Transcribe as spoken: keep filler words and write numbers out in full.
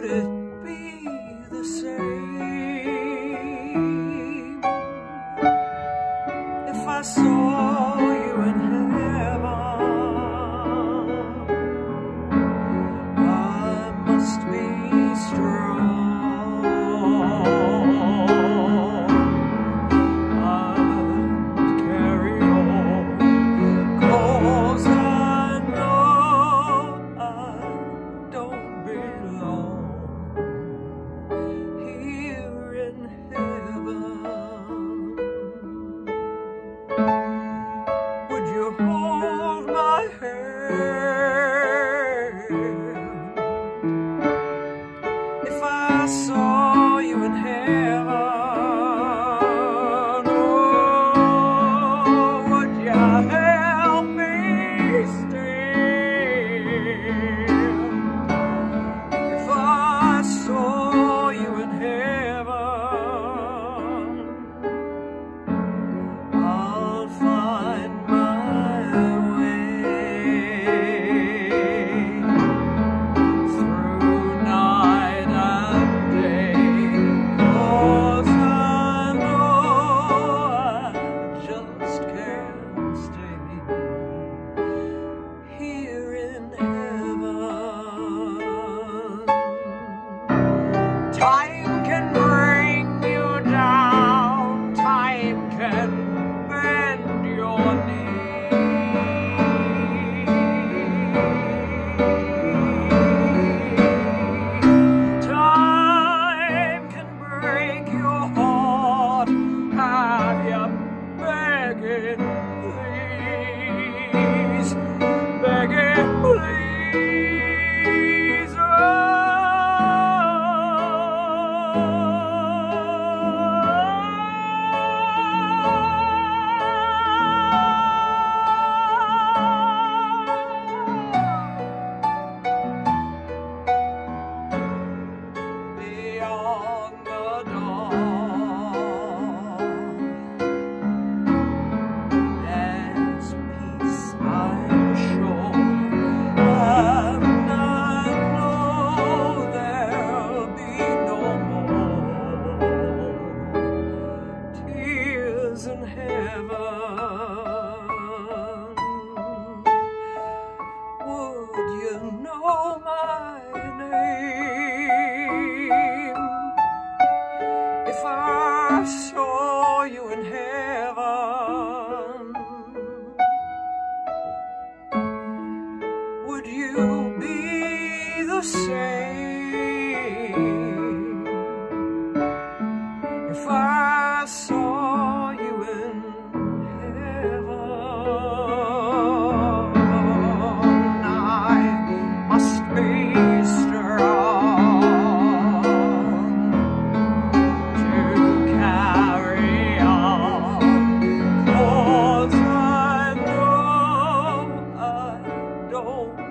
would it be the same if I saw you in heaven? I must be strong. Hold my hand if I saw you in heaven. Oh, would you help me stand if I saw you in heaven? I'll find time can bring you down, time can bend your knee. Time can break your heart, have you begging, please, begging, please. In heaven, would you know my name if I saw you in heaven? Would you be the same if I saw you in heaven? I must be strong to carry on, 'cause I know I don't